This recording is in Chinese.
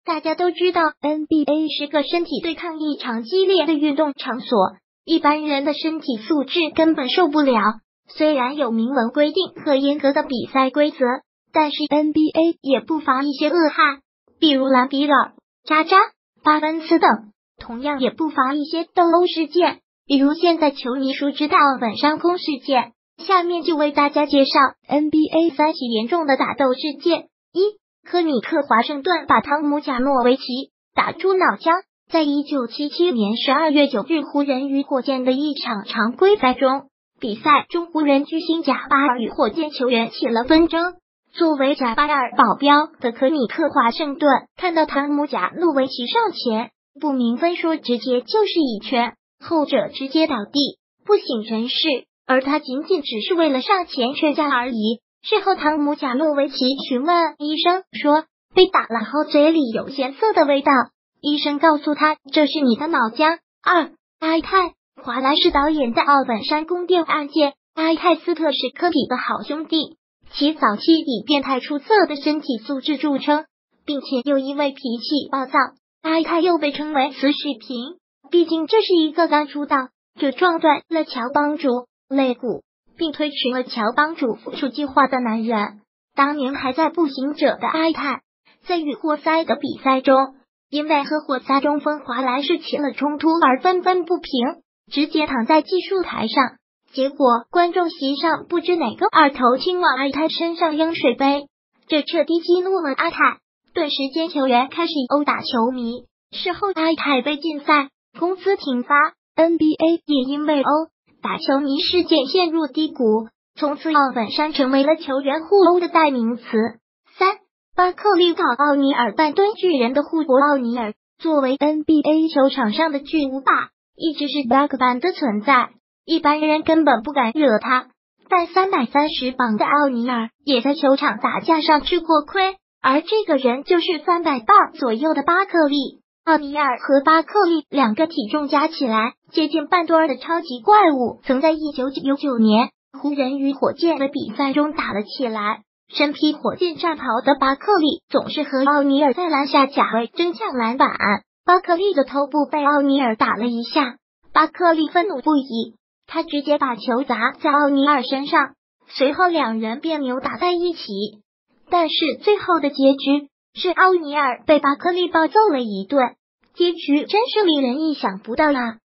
大家都知道 NBA 是个身体对抗异常激烈的运动场所，一般人的身体素质根本受不了。虽然有明文规定和严格的比赛规则，但是 NBA 也不乏一些恶汉，比如兰比尔、渣渣、巴恩斯等，同样也不乏一些斗殴事件，比如现在球迷熟知的奥本山宫事件。下面就为大家介绍 NBA 3起严重的打斗事件。一、科尼克华盛顿把汤姆贾诺维奇打出脑浆。在1977年12月9日湖人与火箭的一场常规赛中，比赛中湖人巨星贾巴尔与火箭球员起了纷争。作为贾巴尔保镖的科尼克华盛顿看到汤姆贾诺维奇上前，不明分说直接就是一拳，后者直接倒地不省人事，而他仅仅只是为了上前劝架而已。事后汤姆贾诺维奇询问医生说，被打了后嘴里有咸涩的味道，医生告诉他这是你的脑浆。二、埃泰华莱士导演的奥本山宫殿案件。埃泰斯特是科比的好兄弟，其早期以变态出色的身体素质著称，并且又因为脾气暴躁，埃泰又被称为死水瓶。毕竟这是一个刚出道就撞断了乔帮主肋骨并推迟了乔帮主复出计划的男人。当年还在步行者的埃泰，在与活塞的比赛中，因为和活塞中锋华莱士起了冲突而愤愤不平，直接躺在技术台上。结果观众席上不知哪个二头轻往埃泰身上扔水杯，这彻底激怒了埃泰，顿时间球员开始殴打球迷。事后埃泰被禁赛，工资停发， NBA 也因为殴打球迷事件陷入低谷，从此奥本山成为了球员互殴的代名词。三、巴克利搞奥尼尔半蹲巨人的互搏。奥尼尔作为 NBA 球场上的巨无霸，一直是 bug 般的存在，一般人根本不敢惹他，但330磅的奥尼尔也在球场打架上吃过亏，而这个人就是300磅左右的巴克利。奥尼尔和巴克利两个体重加起来接近半吨的超级怪物，曾在1999年湖人与火箭的比赛中打了起来。身披火箭战袍的巴克利总是和奥尼尔在篮下假位争抢篮板，巴克利的头部被奥尼尔打了一下，巴克利愤怒不已，他直接把球砸在奥尼尔身上，随后两人便扭打在一起。但是最后的结局是奥尼尔被巴克利暴揍了一顿，结局真是令人意想不到啊！